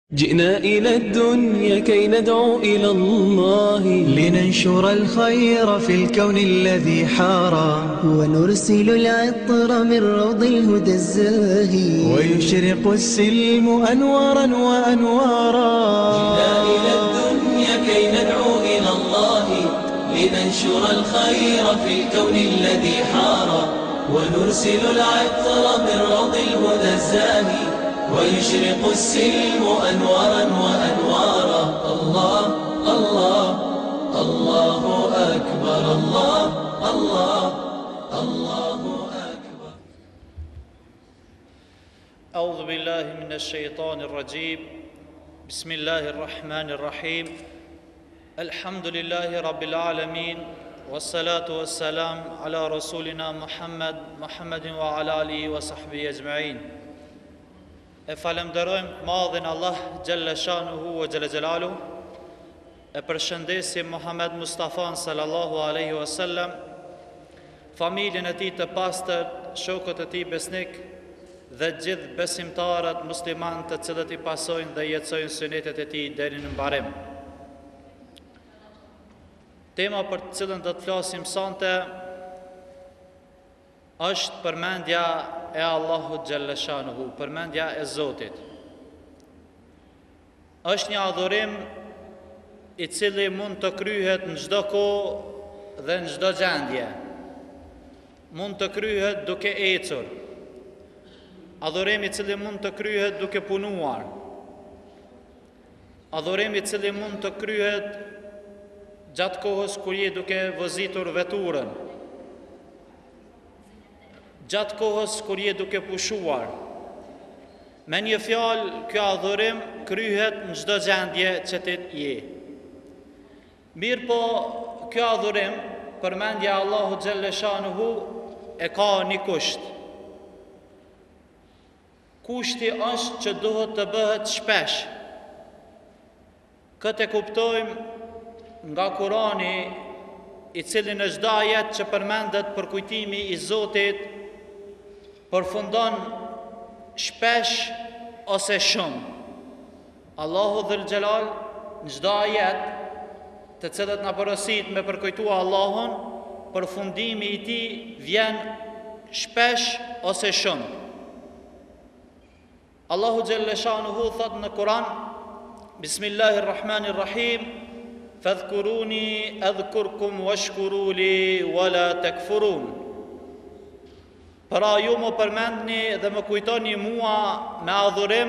جئنا إلى الدنيا كي ندعو إلى الله، لننشر الخير في الكون الذي حارى، ونرسل العطر من روض الهدى الزاهي، ويشرق السلم أنوارا وأنوارا. جئنا إلى الدنيا كي ندعو إلى الله، لننشر الخير في الكون الذي حارى، ونرسل العطر من روض الهدى الزاهي، ويشرق السلم أنوارا وأنوارا. الله الله الله أكبر، الله الله الله أكبر. أعوذ بالله من الشيطان الرجيم. بسم الله الرحمن الرحيم. الحمد لله رب العالمين، والصلاة والسلام على رسولنا محمد وعلى آله وصحبه أجمعين. E falemderojmë madhin Allah Gjelle Shanuhu wa Gjelle Gjelalu. E përshëndesim Muhammed Mustafa sallallahu aleyhi wasallam, familjen e tij të pastër, shokët e tij besnik dhe gjithë besimtarët musliman të cilët i pasojnë dhe jetësojnë sunetet e tij deri në mbarim. Tema për të cilën do të flasim sonte është përmendja e Allahut Gjelle Shanuhu, përmendja e Zotit. Është një adhurim i cili mund të kryhet në çdo kohë dhe në çdo gjendje. Mund të kryhet duke ecur. Adhurim i cili mund të kryhet duke punuar. Adhurim i cili mund të kryhet gjatë kohës kur je duke vëzitur veturën, gjatë kohës kur je duke pushuar. Me një fjalë, ky adhurim kryhet në çdo gjendje që ti je. Mirë po, ky adhurim, përmendja Allahu Gjelle Shanuhu, e ka një kusht. Kushti është që duhet të bëhet shpesh. Këtë e kuptojmë nga Kurani, i cili në çdo ajet që përmendet për kujtimi i Zotit përfundon shpesh ose shumë. Allahu Dhul Gjelal në çdo ajet të cilët na porosit me përkujtua Allahun, përfundimi i tij vjen shpesh ose shumë. Allahu Gjelle Shanuhu thot në Kur'an: Bismillahirrahmanirrahim, fadhkuruni adhkurkum washkuruli wala takfurun. Pra ju më përmendni dhe më kujtoni mua me adhurim,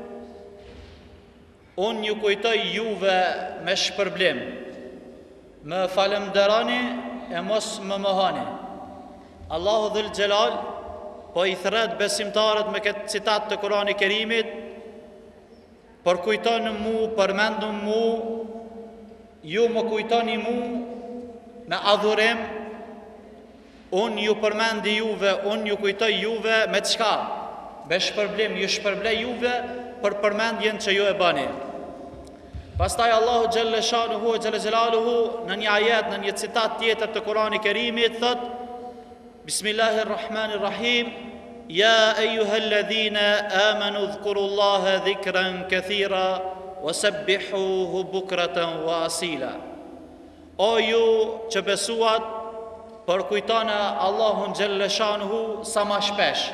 unë ju kujtoj juve me shpërblim. Më falemderoni e mos më mohoni. Allahu Dhul Gjelal po i thret besimtarët me këtë citat të Kurani Kerimit: përkujtoni mu, përmendun mu, ju më kujtoni mu me adhurim, unë ju përmendi juve, unë ju kujtoj juve me çka? Me shpërblim, ju shpërblej juve për përmendjen që ju e bani. Pastaj Allahu Gjelle Shanuhu e Gjelle Gjelaluhu në një ajet, në një citat tjetër të Kurani Kerimit thot: Bismillahirrahmanirrahim, ja ejuhalladhina amanu dhkurullaha dhikran kathira, wasabbihuhu bukratan wa asila. O ju që besuat, përkujtoni Allahun Gjelle Shanuhu sa ma shpesh.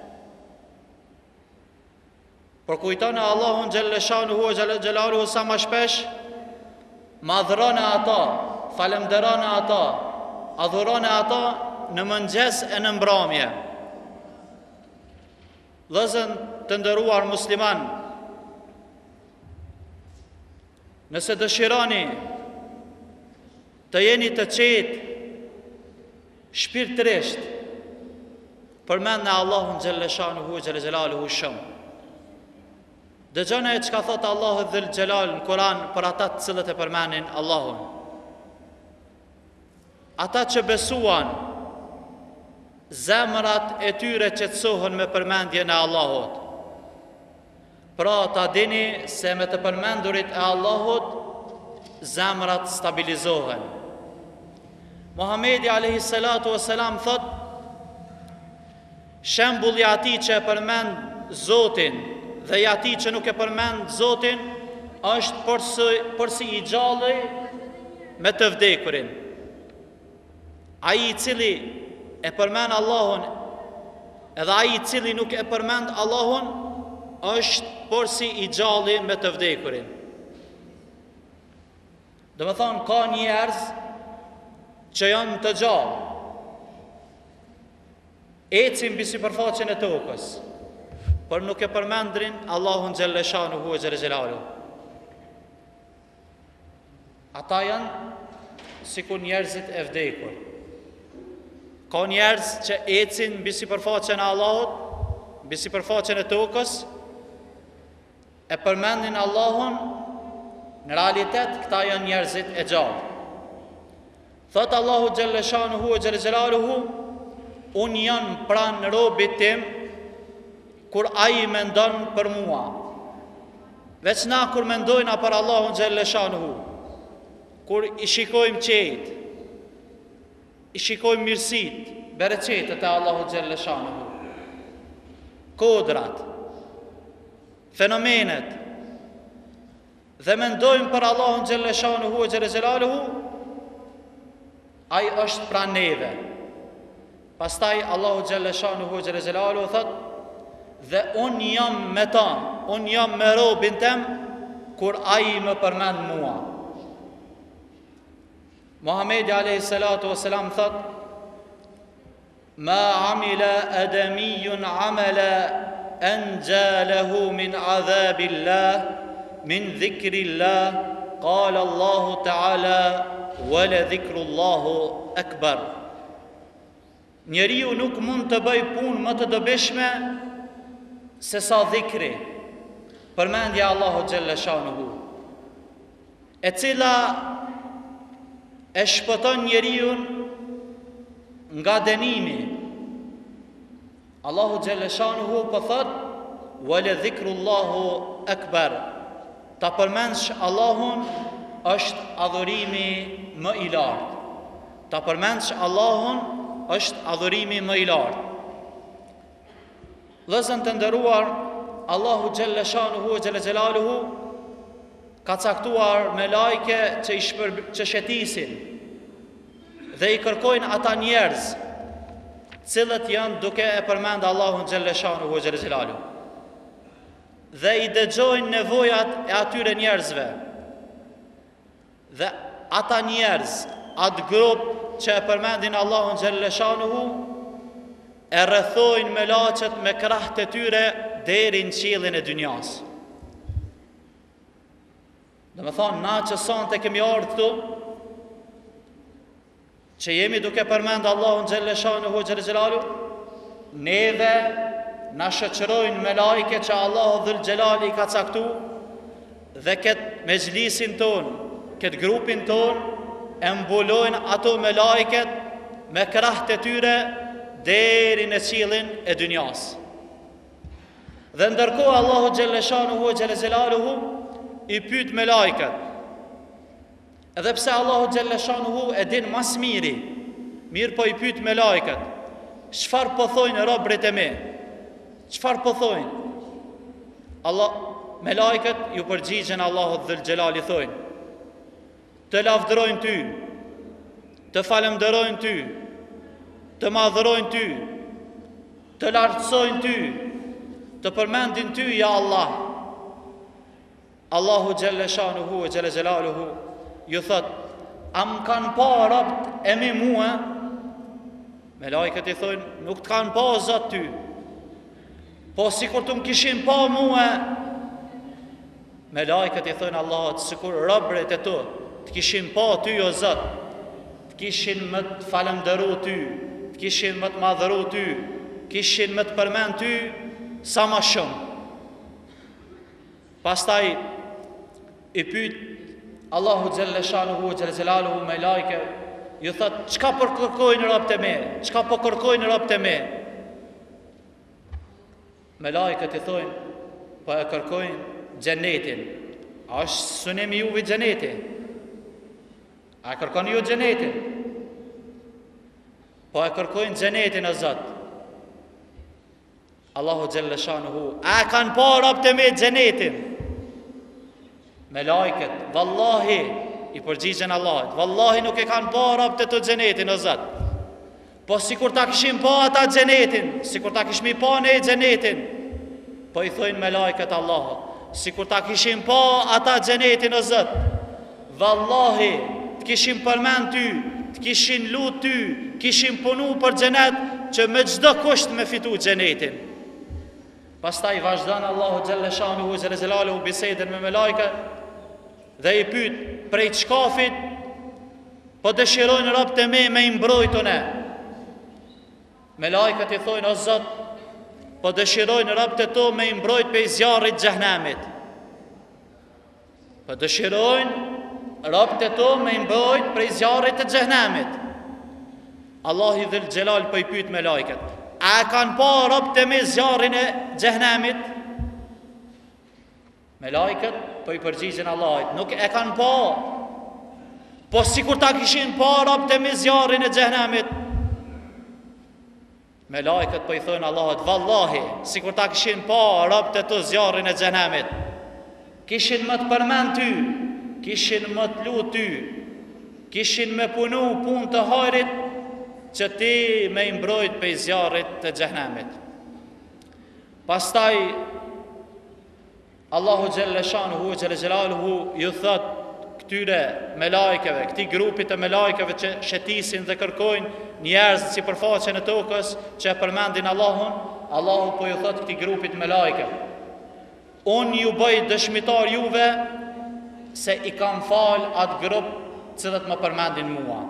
Përkujtoni Allahun Gjelle Shanuhu e Gjelle Gjelaluhu sa ma shpesh, madhroni ata, falemderoni ata, adhuroni ata në mëngjes e në mbrëmje. Vëllezër të nderuar musliman, nëse dëshironi të jeni të qetë shpirtërisht, përmendni Allahun Gjelle Shanuhu Gjelle Gjelaluhu shumë. Dëgjoni çka thot Allahu Dhul Gjelal në Kur'an për ata të cilët e përmendin Allahun. Ata që besuan, zemrat e tyre qetësohen me përmendjen e Allahut. Pra ta dini se me të përmendurit e Allahut zemrat stabilizohen. Muhamedi alayhi salatu wassalam thot: shembulli i atij që e përmend Zotin dhe i atij që nuk e përmend Zotin është përsi i gjalli me të vdekurin. Ai i cili e përmend Allahun edhe ai i cili nuk e përmend Allahun është përsi i gjalli me të vdekurin. Do me thonë, ka njerëz që janë të gjallë, ecin mbi sipërfaqen e tokës, por nuk e përmendrin Allahun xhelle shanuhu ve xhelaluhu. Ata janë sikur njerëzit e vdekur. Ka njerëz që ecin mbi sipërfaqen e Allahut, mbi sipërfaqen e tokës, e përmendin Allahun. Në realitet, këta janë njerëzit e gjallë. Thot Allahu xhelle shanuhu ve xhelaluhu, unë janë pranë robit tim kur ai mendon për mua. Veç na kur mendojna për Allahun xhelle shanuhu, kur i shikojmë qejt, i shikojmë mirësit, bereqetet e Allahu xhelle shanuhu, kodrat, fenomenet, dhe mendojmë për Allahun xhelle shanuhu ve xhelaluhu, ai është pranë neve. Pastaj Allahu xhelle shanuhu ve xhelaluhu thot: dhe unë jam me ta, unë jam me robin tem kur ai më përmend mua. Muhamedi alayhi salatu wassalam thot: ma amila adamiyun amala anja lahu min adhabillah min dhikrillah, qala Allahu ta'ala wa la dhikrullahu akbar. Njeriu nuk mund të bëj punë më të dobishme se sa dhikri, përmendja Allahu xhelle shanuhu, e cila e shpëton njeriu nga dënimi. Allahu xhelle shanuhu po thot: wa la dhikrullahu akbar. Ta përmendsh Allahun është adhurimi më i lartë. Ta përmendsh Allahun është adhurimi më i lartë. Vëllezër të nderuar, Allahu xhelle shanuhu ve xhelaluhu ka caktuar me lajke që shetisin dhe i kërkojnë ata njerëz cilët janë duke e përmend Allahun xhelle shanuhu ve xhelaluhu, dhe i dëgjojnë nevojat e atyre njerëzve. Dhe ata njerëz, atë grup që e përmendin Allahun xhelle shanuhu, e rrethojnë me laçet me krahët e tyre deri në qiellin e dynjas. Dhe me thonë, na që sonte kemi ardhur këtu, që jemi duke përmend Allahun xhelle shanuhu xhelaluhu, neve na shoqërojnë me lajke që Allahu dhul xhelali ka caktu, dhe këtë mezhlisin ton, këtë grupin ton, e mbulojnë ato me lajket me krahët e tyre deri në qiellin e dynjas. Dhe ndërkohë Allahu xhelle shanuhu xhelaluhu i pyet me lajket. Edhe pse Allahu xhelle shanuhu e din mas miri, mirë po i pyet me lajket: çfarë po thojnë robërit e mi? Çfarë po thojnë? Me lajket ju përgjigjen Allahu dhul xhelali, thojnë: të lavdërojnë ty, të falemderojnë ty, të madhërojnë ty, të lartësojnë ty, të përmendin ty, ja Allah. Allahu xhelle shanuhu ve xhelaluhu ju thot: a më kanë pa robt e mi mua? Me lajket i thojnë: nuk të kanë pa Zot ty, po si kur të më kishin pa mua. Me lajket i thojnë Allahut: sikur robërit e tu të kishin pa ty o Zot, të kishin më të falemderu ty, të kishin më të madhëru ty, kishin më të përmend ty sa më shumë. Pastaj i pyet Allahu xhelle shanuhu xhelaluhu me lajke, ju thot: çka po kërkojnë robët e mi? Çka po kërkojnë robët e mi? Me lajket i thojnë: po e kërkojnë xhenetin. A është synimi juve xheneti? A e kërkoni ju xhenetin? Po e kërkojnë xhenetin o Zot. Allahu Gjelle Shanuhu, a kanë pa rabt e me xhenetin? Me lajket, vallahi, i përgjigjen Allahit, vallahi nuk e kanë pa rabt e të xhenetin o Zot. Po sikur ta kishim pa ata xhenetin, sikur ta kishmi pa ne xhenetin, po i thojnë me lajket Allahut, sikur ta kishim pa ata xhenetin o Zot, vallahi, të kishim përmend ty, të kishin lut ty, kishin punu për xhenet, që me çdo kusht me fitu xhenetin. Pastaj vazhdon Allahu Gjelle Shanuhu Gjelle Gjelaluhu bisedën me melajket dhe i pyet prej çkafit po dëshirojnë robët e me i mbrojtun e. Melajket i thojnë o Zot, po dëshirojnë robët e to me i mbrojt prej zjarrit xhenemit. Po dëshirojnë robët e to me i mbrojt prej zjarrit të xhenemit. Allahu Dhul Xhelal po i pyet melajket, a kanë pa robët e me zjarrin e xhenemit? Melajket po i përgjigjen Allahit, nuk e kanë pa. Po sikur ta kishin pa robët e me zjarrin e xhenemit. Melajket po i thonë Allahut, vallahi, sikur ta kishin pa robët e to zjarrin e xhenemit, kishin më të përmend ty, kishin më të lut ty, kishin me punu punë të hajrit, që ti me i mbrojt pej zjarrit të xhenemit. Pastaj Allahu Gjelle Shanuhu Gjelle Gjelaluhu ju thot këtyre melajkeve, këti grupit të melajkeve që shetisin dhe kërkojnë njerëz si përfaqen e tokës që e përmendin Allahun, Allahu po ju thot këti grupit melajkeve, unë ju bëj dëshmitar juve se i kam fal atë grup cilët më përmendin mua.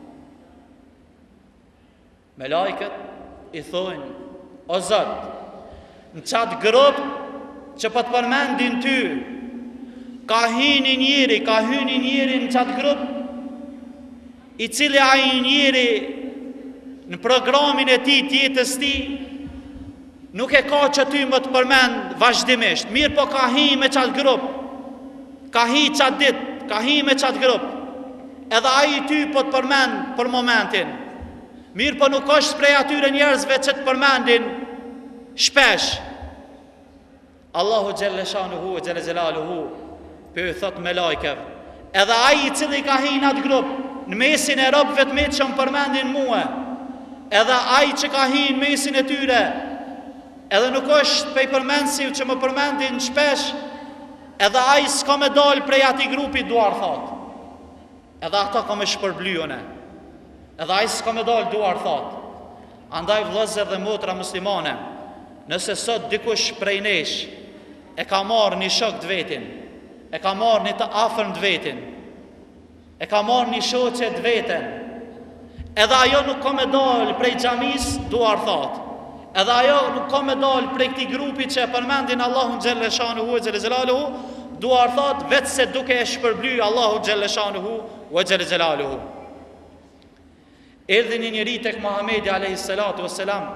Melajket i thojnë, o Zot, në qatë grup që po të përmendin ty, ka hyni njëri në qatë grup, i cili a i njëri në programin e ti tjetës ti, nuk e ka që ty më të përmend vazhdimisht, mirë po ka hy me qatë grup, ka hy qatë dit, ka hy me qatë grup, edhe a i ty po të përmend për momentin, mirë po nuk është prej atyre njerëzve që të përmendin shpesh. Allahu Gjelle Shanuhu Gjelle Gjelaluhu për i thot me lajkev, edhe aji cili ka hinë atë grup në mesin e robëve të me që më përmendin mua, edhe aji që ka hinë mesin e tyre, edhe nuk është pej përmendsiv që më përmendin shpesh, edhe aji s'ka me dal prej ati grupi duar thot, edhe ata ka me shpërblyone, edhe aji s'ka me dal duar thot. Andaj vëllezër dhe motra muslimane, nëse sot dikush prej nesh e ka marrë një shok të vetin, e ka marrë një të afërm të vetin, e ka marrë një shoqe të veten, edhe ajo nuk ka me dal prej xhamis duar thot, edhe ajo nuk ka me dal prej këtij grupi që e përmendin Allahun Gjelle Shanuhu Gjelle Gjelaluhu, duar thot vetë se duke e shpërbly Allahu Gjelle Shanuhu Gjelle Gjelaluhu. Erdhi një njeri tek Muhamedi alayhi salatu wassalam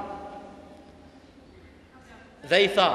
dhe i tha,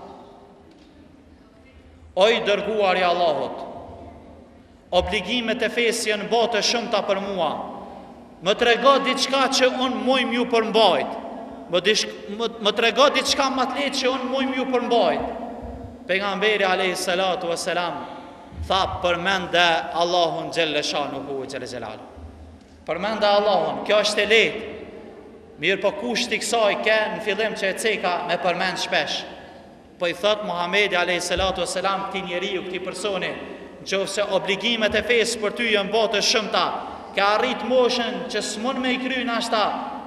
o i dërguar i Allahut, obligimet e fesë janë bote shumëta për mua, më trego diçka që unë mujmë ju përmbajt, më trego diçka më të lehtë që unë mujmë ju përmbajt. Pejgamberi alayhi salatu wassalam tha, përmende Allahun Gjelle Shanuhu Gjelle Gjelaluhu. Përmenda Allahun, kjo është e lehtë, mirë po kushti kësaj ke në fillim që e ceka me përmend shpesh. Po i thot Muhamedi alayhi salatu wassalam këtij njeriu, këtij personi, nëse obligimet e fesë për ty janë bote shumëta, ka arrit moshën që s'mund me i kryen ashta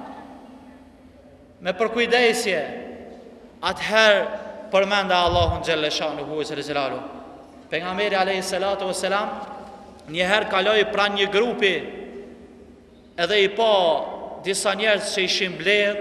me përkujdesje, atëherë përmenda Allahun Gjelle Shanuhu Gjelle Gjelaluhu. Pejgamberi alayhi salatu wassalam njëherë kaloi pranë një grupi, edhe i pa disa njerëz që ishin blerë,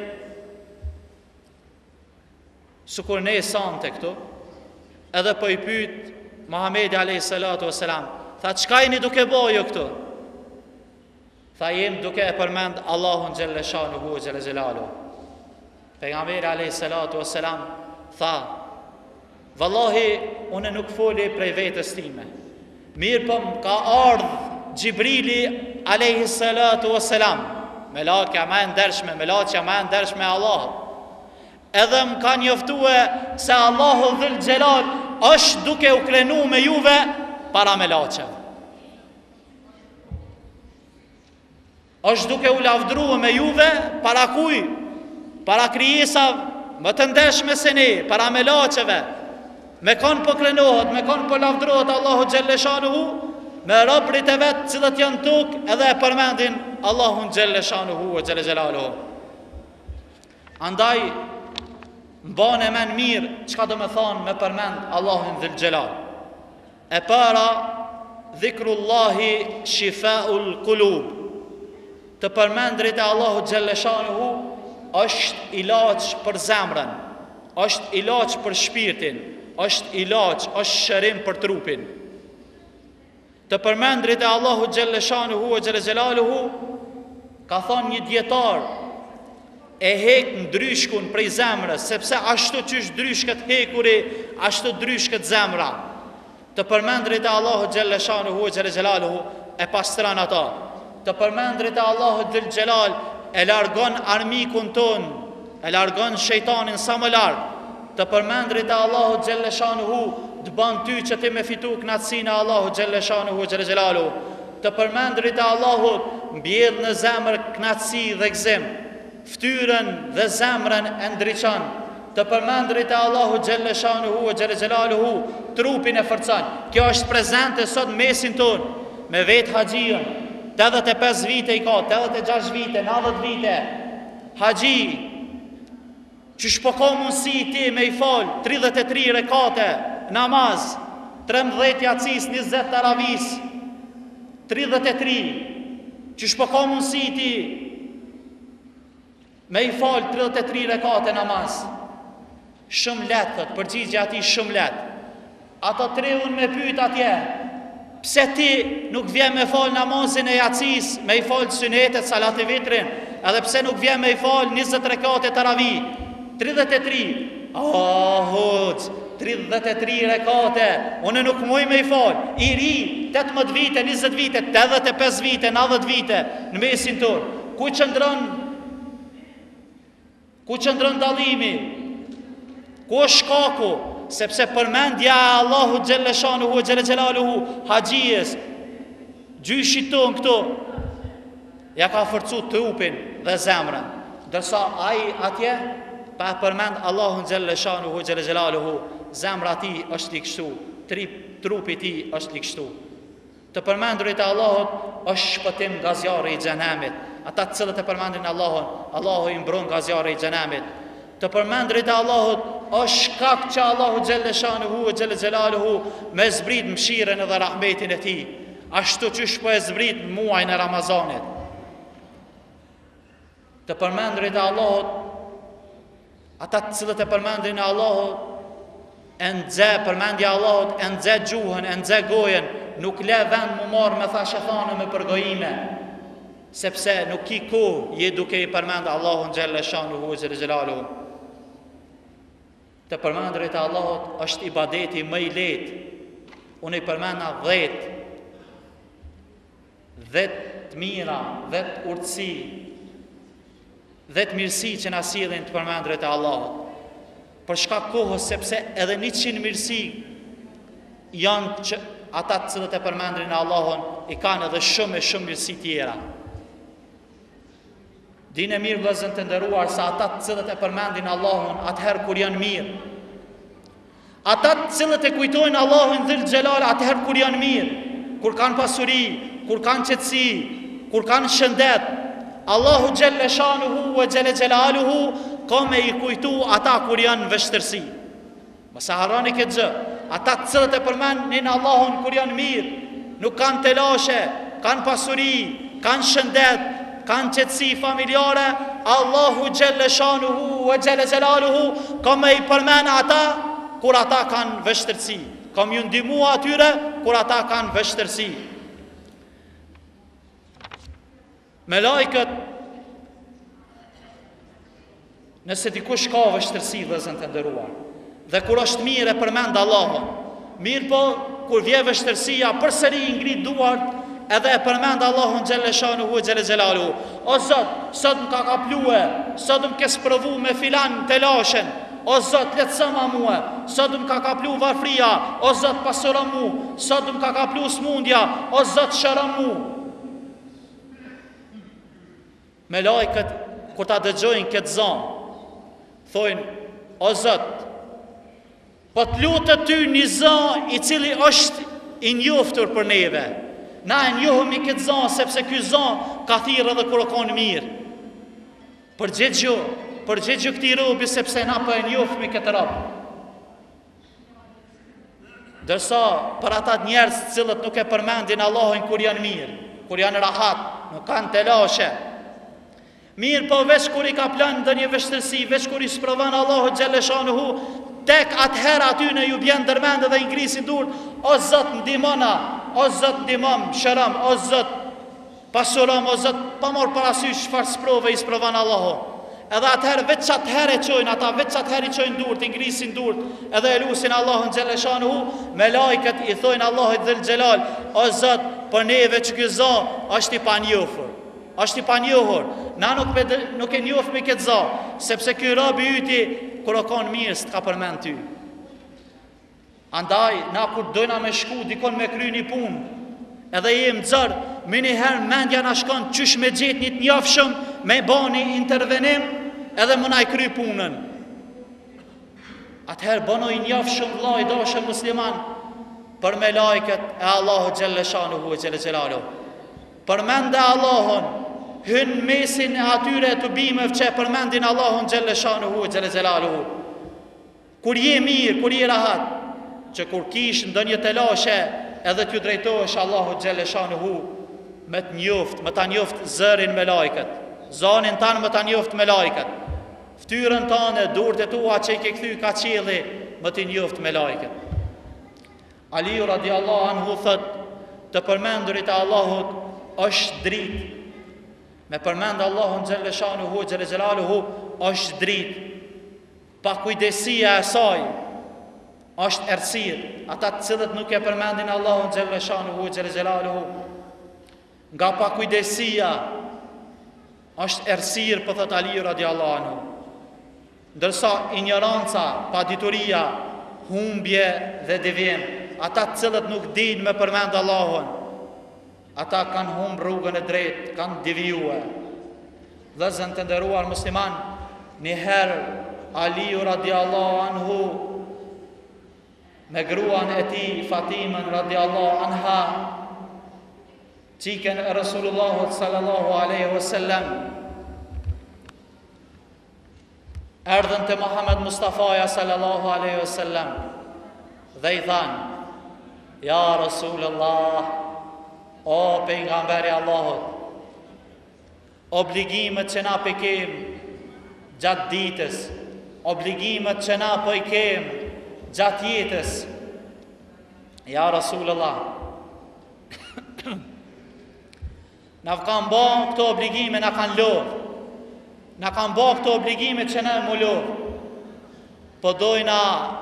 sukur ne sante këtu, edhe po i pyet Muhamedi alayhi salatu wassalam, tha, çka jeni duke bëju këtu? Tha, jem duke e përmend Allahun Gjelle Shanuhu Gjelle Gjelaluhu. Pejgamberi alayhi salatu wassalam tha, vallahi unë nuk foli prej vetës time, mirë po më ka ardhur Gjibrili alayhi salatu wassalam, melaqja më e ndershme, melaqja më e ndershme e Allahut, edhe më ka njoftue se Allahu Dhul Gjelal është duke u krenu me juve para melaqeve. Është duke u lavdru me juve para kuj? Para krijesav më të ndeshme se ne, para melaqeve. Me kanë po krenohet, me kanë po lavdrohet Allahu Gjelleshanuhu, me robrit e vetë cilët janë tuk edhe e përmendin Allahun Gjelleshanuhu e Gjellelaluhu. Andaj, mbane men mirë, qka do me thonë me përmend Allahun Dhul Gjelal. E para, dhikrullahi shifaul kulub. Të përmendrit e Allahu Gjelleshanuhu është ilaç për zemrën, është ilaç për shpirtin, është ilaç, është shërim për trupin. Të përmendrit e Allahu Gjelleshanuhu e Gjellelaluhu, ka thonë një djetar, e hek ndryshkun prej zemrës, sepse ashtu qysh ndryshket hekuri, ashtu ndryshket zemra. Të përmendrit e Allahu Gjelleshanuhu e Gjellelaluhu e pastran ata. Të përmendrit e Allahu Dhul Gjelal e largon armikun ton, e largon shejtanin sa më larg. Të përmendrit e Allahu Gjelleshanuhu të ban ty që ti me fitu knatësinë e Allahu Gjelleshanuhu e Gjellelaluhu. Të përmendrit e Allahut mbjedh në zemër knatësi dhe gëzim, ftyrën dhe zemrën e ndriçon. Të përmendrit e Allahu Gjelleshanuhu e Gjellelaluhu trupin e forcon. Kjo është prezente sot mesin ton, me vetë haxhiun. 85 vite i ka, 86 vite, 90 vite. Haxhi, që shpoko mundësi ti me i fal 33 rekate namaz, 13 jacis, 20 taravis, 33, që shpoko mundësi ti me i fal 33 rekate namaz. Shumë letë, thët, përgjigja ati shumë letë. Ata tre unë me pyet atje, pse ti nuk vjen me fal namazin e jacis, me i fal synetet, salat e vitrin, edhe pse nuk vjen me i fal 20 rekate taravi, 33, ahut, 33 rekate, unë nuk muj me i fal, i ri, 18 vite, 20 vite, 85 vite, 90 vite, në mesin tër, ku qëndron dallimi, ku është shkaku, sepse përmendja e Allahu Gjelleshanuhu e Gjellelaluhu haxhijes, gjyshit ton këto, ja ka forcu trupin dhe zemrën, dërsa ai atje, pa përmend Allahun Gjelleshanuhu e Gjellelaluhu, zemra ti është i kështu, trupi ti është i kështu. Të përmendurit e Allahut është shpëtim nga zjarri i xhenemit. Ata të cilët e përmendin Allahun, Allahu i mbron nga zjarri i xhenemit. Të përmendurit e Allahut është shkak që Allahu Gjelleshanuhu e Gjellelaluhu me zbrit mëshirën dhe rahmetin e tij, ashtu që po e zbrit muajin e Ramazanit. Të përmendurit e Allahut, ata të cilët e përmendin Allahut, e nxe përmendja Allahut, e nxe gjuhën, e nxe gojen, nuk le vend mu marë me thashethane me përgojime, sepse nuk ki kohë je duke i përmendë Allahun Gjelleshanuhu e Gjellelaluhu. Të përmendrit e Allahut është ibadeti më i lehtë. Unë i përmenda 10 mira, 10 urtësi, 10 mirësi që na sjellin të përmendrit e Allahut. Për shkak kohës, sepse edhe 100 mirësi janë që ata të cilët e përmendrin Allahun i kanë edhe shumë mirësi tjera. Dinë mirë vëllezër të nderuar se ata të cilët e përmendin Allahun atëherë kur janë mirë, ata të cilët e kujtojnë Allahun Dhul Gjelal atëherë kur janë mirë, kur kanë pasuri, kur kanë qetësi, kur kanë shëndet, Allahu Gjelleshanuhu e Gjellelaluhu ka me i kujtu ata kur janë në vështirësi. Mos e harroni këtë gjë. Ata të cilët e përmendin Allahun kur janë mirë, nuk kanë telashe, kanë pasuri, kanë shëndet, kanë qetësi familjare, Allahu Gjelleshanuhu e Gjellelaluhu ka me i përmend ata kur ata kanë vështirësi, ka më ndihmu atyre kur ata kanë vështirësi. Me lajkët, nëse dikush ka vështirësi vëllezër të nderuar, dhe kur është mirë e përmend Allahun, mirë po kur vjen vështirësia përsëri i ngrit duart edhe e përmend Allahun xhelle shanuhu xhelle xhelaluhu. O Zot, sot më ka kaplue, sot më ke sprovu me filan të lashen. O Zot, letësëma mua, sot më ka kaplu varfria. O Zot, pasura mu, sot më ka kaplu smundja. O Zot, shëra mu. Me lajkët, kur ta dëgjojnë këtë zanë, thojnë, o Zot, po të lutë ty një zanë i cili është i njoftur për neve. Na e njohëmi këtë zanë, sepse këtë zanë ka thirë edhe kur o konë mirë. Përgjigjo këti robi, sepse na për e njohëmi këtë robë. Dërsa, për atat njerës cilët nuk e përmendin Allahin kur janë mirë, kur janë rahat, nuk kanë të lashe. Mirë po veç kur i ka planë ndë një vështërsi, veç kur i sprovon Allahu xhelle shanuhu, tek atëherë aty në ju bjen dërmend dhe i ngrisin dur, o Zot ndihmona, o Zot ndihmom, shëram, o Zot pasurom, o Zot pa marr parasysh çfarë sprove i sprovon Allahu. Edhe atëherë veç atëherë e çojnë ata, veç atëherë i çojnë dur, i ngrisin dur, edhe e lusin Allahun xhelle shanuhu, me lajket i thojnë Allahut dhul xhelal, o Zot, për neve që ky zot është i panjohur. Është i panjohur. Na nuk e njoh me këtë zot, sepse ky robi yti kur o kon mirë s'ka përmend ty. Andaj na kur dojna me shku dikon me kry një punë, edhe jem xor, më një herë mendja na shkon çysh me gjet një të njofshëm, me bani intervenim, edhe më na i kry punën. Atëherë bënoj i njofshëm vllai dashur musliman për me lajket e Allahu xhelle shanuhu xhelle xhelalu. Përmende Allahun, hyn mesin e atyre të bimëve që përmendin Allahun xhelle shanuhu xhelle xhelaluhu. Kur je mirë, kur je rahat, që kur kish ndonjë të lashe, edhe t'ju drejtohesh Allahu xhelle shanuhu me të njoft, me ta njoft zërin me lajket, zanin tanë me ta njoft me lajket, ftyrën tanë, durët e tua që i ke kthy ka qielli, me të njoft me lajket. Aliu radiallahu anhu thot, të përmendurit e Allahut është dritë. Me përmend Allahun xhelle shanuhu xhelle xhelaluhu është dritë. Pa kujdesia e saj është errësirë. Ata të cilët nuk e përmendin Allahun xhelle shanuhu xhelle xhelaluhu, nga pa kujdesia është errësirë, po thot Ali radiallahu anhu. Ndërsa ignoranca, padituria, humbje dhe devijim, ata të cilët nuk dinë me përmend Allahun, ata kanë humb rrugën e drejtë, kanë devijue. Vëllezër të nderuar musliman, një herë Aliu radiallahu anhu me gruan e tij Fatimen radiallahu anha, çiken e Resulullahut sallallahu alaihi wasallam, erdhën te Muhammed Mustafaja sallallahu alaihi wasallam dhe i thanë: Ja Rasulullah, o pejgamberi Allahut, obligimet që na pekem gjatë ditës, obligimet që na po i kem gjatë jetës, ja Rasulullah, na kanë bë këto obligime, na kanë lodh, na kanë bë këto obligime që na më lodh, po dojna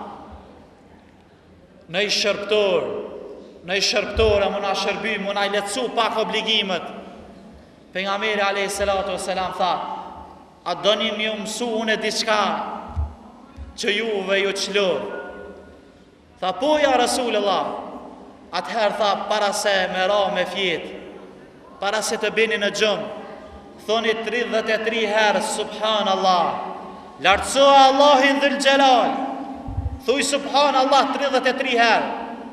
në i shërptor, në i shërptore, më na shërby, më na i letësu pak obligimet. Pejgamberi alayhi salatu wassalam tha: a doni më mësu unë diçka që juve ju çlodh? Tha po ja Rasulullah. Atëherë tha, para se me ra me fjet, para se të bini në xhum, thoni 33 herë subhanallah, lartësoa Allahin dhul xhelal, thuj subhanallah 33 herë,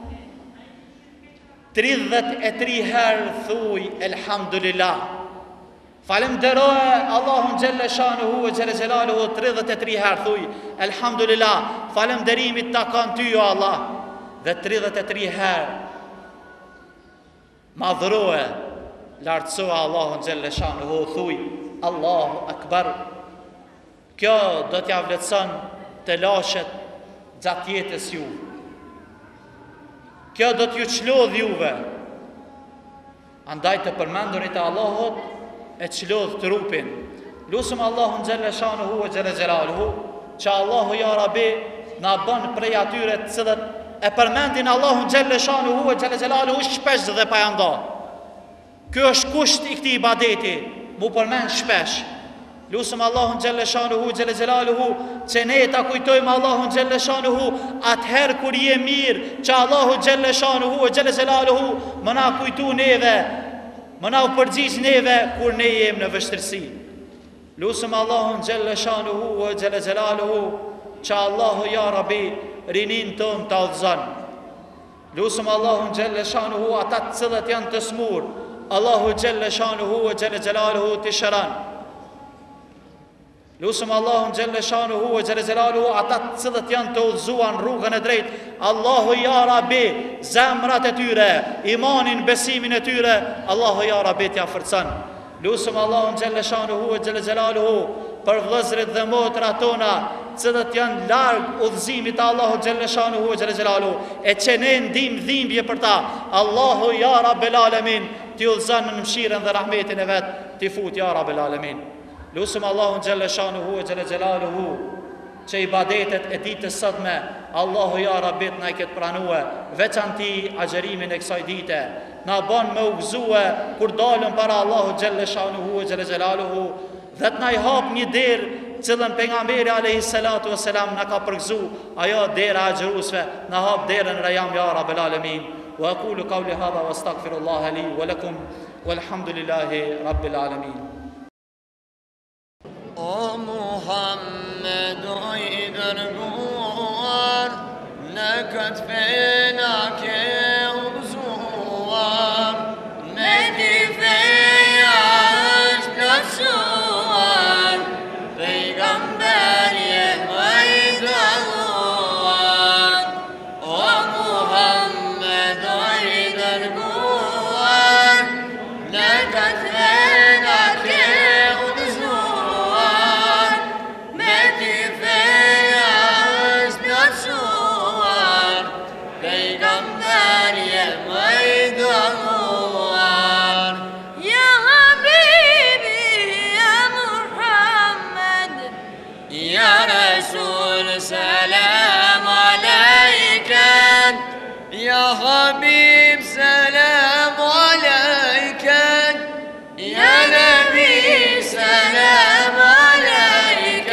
33 herë thuj elhamdulillah, falenderoje Allahun xhelle shanuhu xhelle xhelaluhu 33 herë thuj elhamdulillah, falenderimit takon ty o Allah, dhe 33 herë madhroje, lartësoa Allahun xhelle shanuhu, thuj Allahu akbar. Kjo do t'ja vlerëson të lashet gjatë jetës ju. Kjo do t'ju çlodh juve. Andaj të përmendurit e Allahut e çlodh trupin. Lusëm Allahun xhelle shanuhu e xhelle xhelaluhu, që Allahu ja Rabbi na bën prej atyre të cilët e përmendin Allahun xhelle shanuhu e xhelle xhelaluhu shpesh dhe pa janda. Ky është kusht I këtij ibadeti, mu përmend shpesh. Lusëm Allahun xhelle shanuhu xhelle xhelaluhu që ne ta kujtojmë Allahun xhelle shanuhu atëherë kur je mirë, që Allahu xhelle shanuhu xhelle xhelaluhu më na kujtu neve, më na përgjigj neve kur ne jemi në vështirësi. Lusëm Allahun xhelle shanuhu xhelle xhelaluhu që Allahu ja Rabbi rinin ton ta udhëzon. Lusëm Allahun xhelle shanuhu ata të cilët janë të smur, Allahu xhelle shanuhu xhelle xhelaluhu të shëron. Lusëm Allahun xhelle shanuhu xhelle xhelaluhu ata të cilët janë të udhëzuar rrugën e drejtë, Allahu ja Rabbi zemrat e tyre, imanin, besimin e tyre, Allahu ja Rabbi t'ia forcon. Lusëm Allahun xhelle shanuhu xhelle xhelaluhu për vëllezërit dhe motrat tona, cilët janë larg udhëzimit të Allahu xhelle shanuhu xhelle xhelaluhu, e që ne ndim dhimbje për ta, Allahu ja Rabbel alamin t'i udhëzon në mëshirën dhe rahmetin e vet, t'i fut ja Rabbel alamin. Lusëm Allahun xhelle shanuhu xhelle xhelaluhu që ibadetet e ditës sotme Allahu ja Rabbi na I ketë pranue, veçanti agjerimin e kësaj dite, na bën me u gëzue kur dalëm para Allahu xhelle shanuhu xhelle xhelaluhu, dhe të na I hap një derë cilën pejgamberi alayhi salatu wassalam na ka përgëzu, ajo dera e xherusve, na hap derën Rayyan ya Rabbel alamin. Wa aqulu qawli hadha wastaghfirullaha li wa lakum walhamdulillahi rabbil alamin. O Muhammed o I dërguar, në këtë fena ke udhëzuar, me ti feja është plotësuar, pejgamberje më I dërguar. O Muhammed o I dërguar, në këtë fena ke سلام عليك يا حبيب، سلام عليك يا نبي، سلام عليك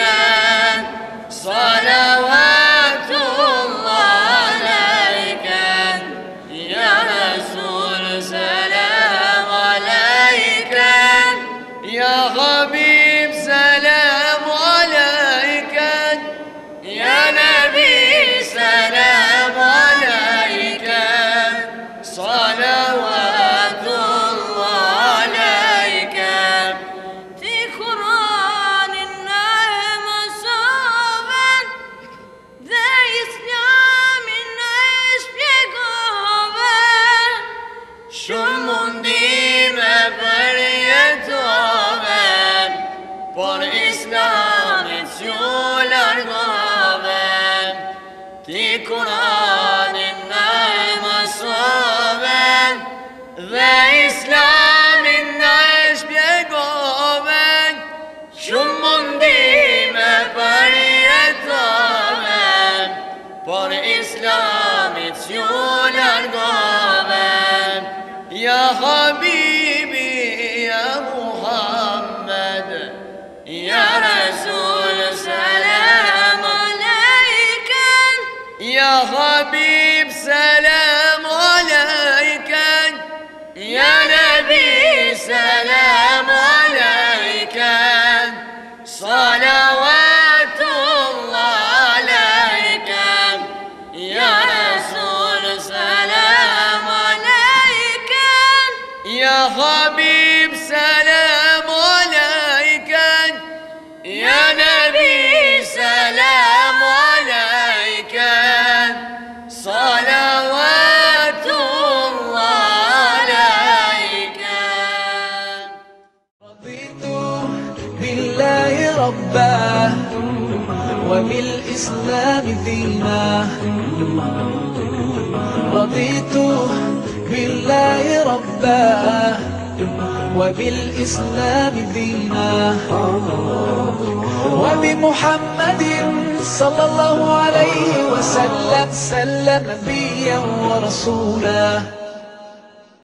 صلوات الله عليك يا رسول، سلام عليك يا حبيب، سلام عليك يا نبي، سلام عليك صلوات الله عليك. في قرآن النعم صوبا ذا إسلام الناس بيقوبا شو mundi me përjetoven, por Islamit ju largoven. Ti Kur'anin na e mësoven, dhe Islamin na e shpjegoven, shumë mundi me përjetoven, por Islamit ju largoven. Ya Habibi ya Muhammed ya Rasul, salam عليك يا حبيب، سلام عليك يا نبي، سلام عليك صلوات الله عليك يا رسول، سلام عليك يا حبيب، سلام عليك يا نبي، سلام عليك صلوات الله عليك. رضيت بالله ربا وبالإسلام دينا، رضيت بالله ربا وبالإسلام دينا، وبمحمد صلى الله عليه وسلم نبيا ورسولا.